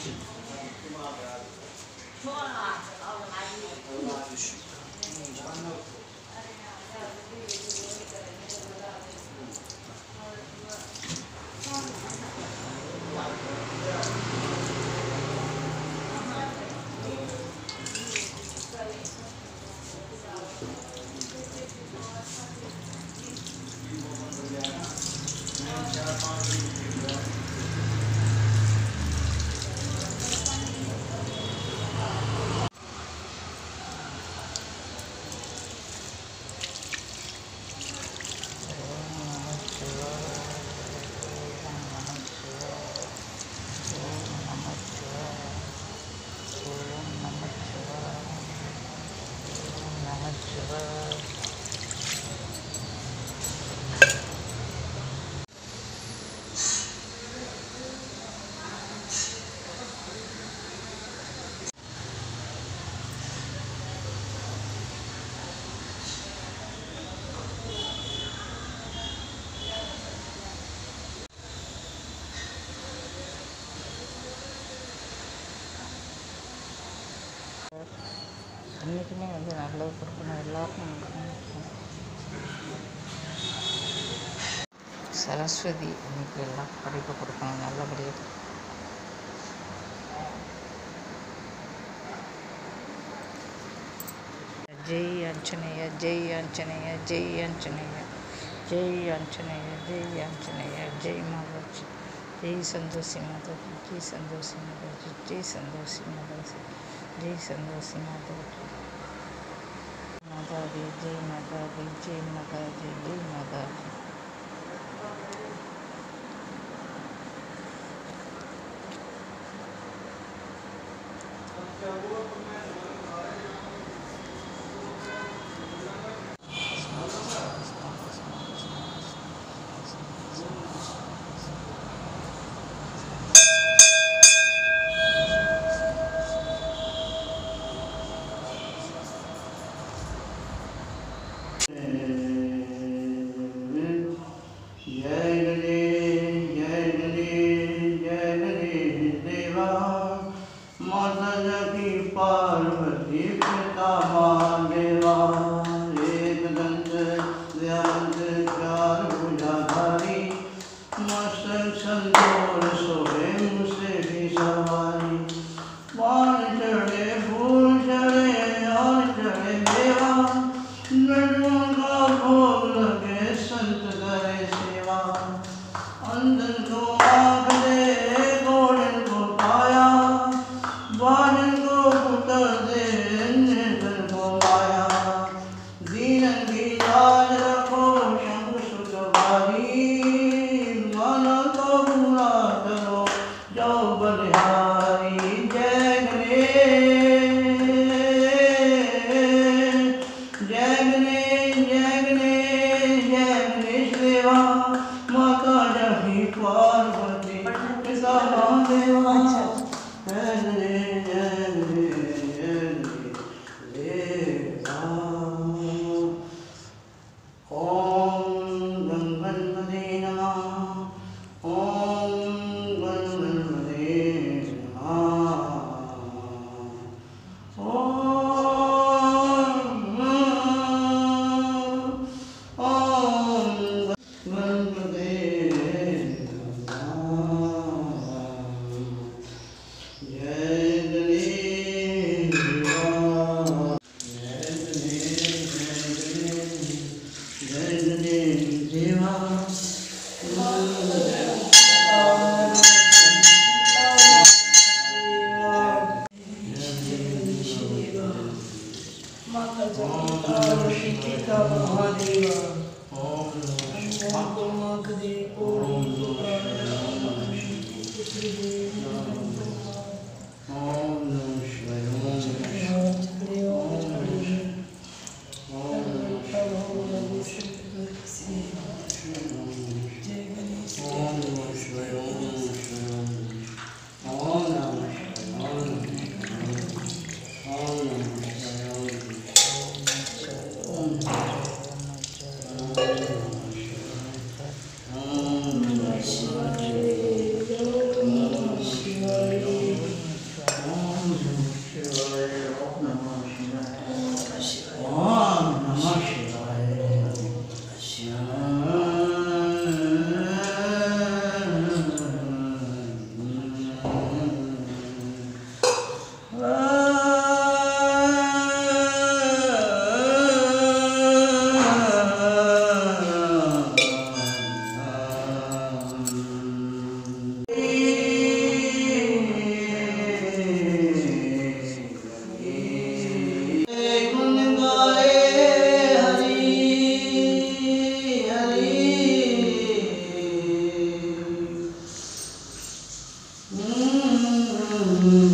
அன்றைக்குமே வந்து நல்லது கொடுக்கணும், எல்லாருக்கும் சரஸ்வதி அன்றைக்கி எல்லாம் படிப்பு கொடுக்கணும் நல்லபடியாக. ஜெய் ஆஞ்சநேய, ஜெய் ஆஞ்சநேய, ஜெய் ஆஞ்சநேய, ஜெய் ஆஞ்சநேய, ஜெய் ஆஞ்சநேய, ஜெய் மாதாஜி, ஜெய் சந்தோஷி மாதாஜி, ஜெய் சந்தோஷி மாதாஜி, ஜெய் சந்தோஷி மாதாஜி, ஜெய் சந்தோஷி மாதாஜி, மாதாஜி, ஜெய் மாதாஜி, ஜெய் மாதாஜி, ஜெய் மாதாஜி. पार्वती पिता महादेवा एक दंत दयालंत चार भुजाधारी मस्तक संतोर सोहे मुझसे भी सवारी मान चढ़े फूल चढ़े और चढ़े देवा नटों का भोग लगे संत करे सेवा अंधन को आँख दे घोड़े को पाया बाजन को पुत्र दे निर्धन को माया दीनन की लाज रखो शंभु सुत भारी मन को पूरा करो जो बलिहारी जय गणेश जय गणेश देवा माता जही पार्वती पिता महादेवा देवा